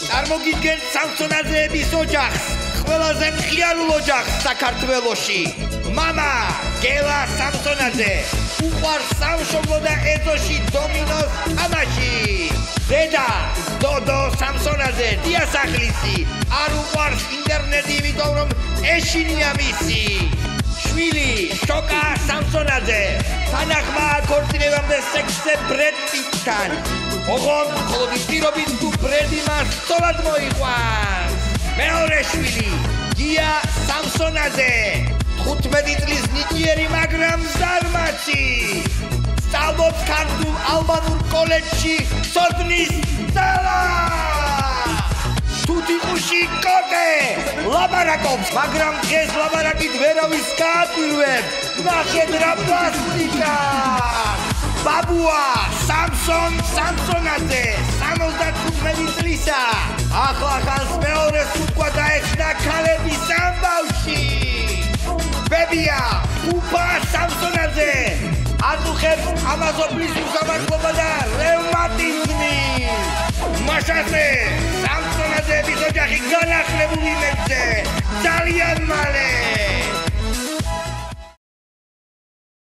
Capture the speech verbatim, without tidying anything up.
წარმოგიდგენთ სამსონაძეების ოჯახს, ყველაზე მხიარულ ოჯახს საქართველოში. მამა გელა სამსონაძე უყვარს სამშობლო და ეზოში დომინოს თამაში. დედა დოდო სამსონაძე დიასახლისი არ უყვარს ინტერნეტი, იმიტომ რომ ეშინია მისი. შვილი შოკა სამსონაძე თანახმა ქორწინებამდე სექსზე ბრედ პიტთან. ოღონდ მხოლოდ პირობით თუ ბრედი მას სწორად მოიყვანს. მეორე შვილი გია სამსონაძე თხუთმეტი წლის ნიჭიერი, მაგრამ ზარმაცი. სწავლობს ქართულ ალბანურ კოლეჯში სოდნის ძალა. თუთიყუში კოტე ლაბარაკობს, მაგრამ დღეს ლაბარაკით ვერავის გააკვირვებ. ნახეთ რა პლასტიკა. ბაბუა სამსონ სამსონაძე სამოცდათხუთმეტი წლისა. ახლა ხანს მეორეს უთქვა დაეხსნა ქალების ამბავში. ბებია უფა სამსონაძე აწუხებს ამაზოპლის უსამართლობა და რევმატიზმი. მაშასე სამსონაძეების ოჯახი განახლებული მეძე ძალიან მალე.